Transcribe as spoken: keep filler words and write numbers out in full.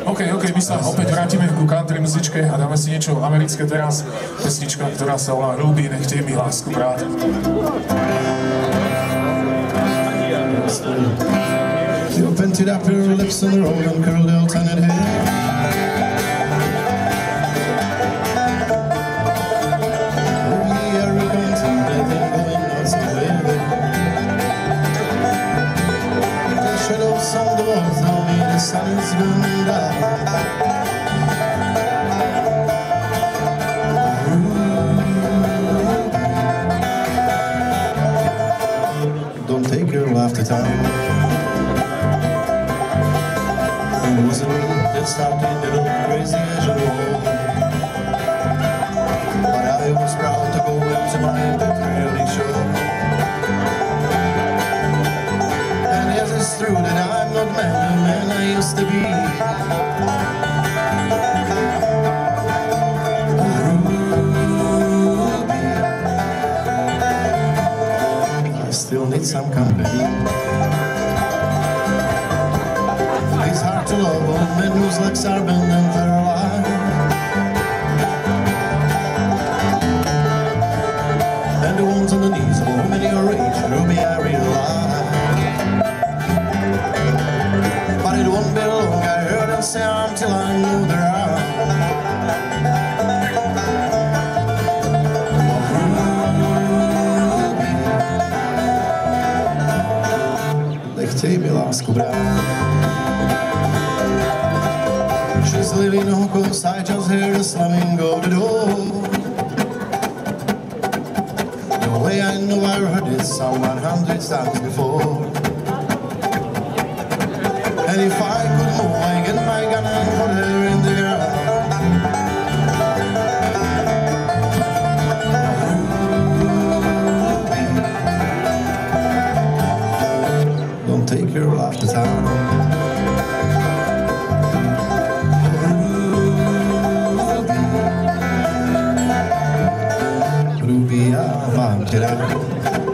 OK, OK, my sa opäť vrátime ku country muzičke a dáme si niečo americké teraz. Pesnička, ktorá sa volá Ruby, nechtej mi lásku brát. You painted up your lips on the road and curled your tiny hair. Ruby, are you contemplating going out somewhere? The shadows on the walls tell me the sun is going down. Don't take your life to town. It was a me that started to look crazy as a wall. But I was proud to go into my patriotic show. And yes, it's true that I'm not man, the man I used to be. Ruby, I still need some company. It's hard to love old men whose legs are bent and they're alive. And the ones on the knees of a woman your age, Ruby, I realize. But it won't be long, I heard them say until I know they're out. Ruby, nechtej mi lásku brát. She's living on coast, I just hear the slamming of the door. The way I know I heard it some one hundred times before. And if I could move, I get my gun and put her in the ground. Ruby, don't take your life to town. Ruby, I'm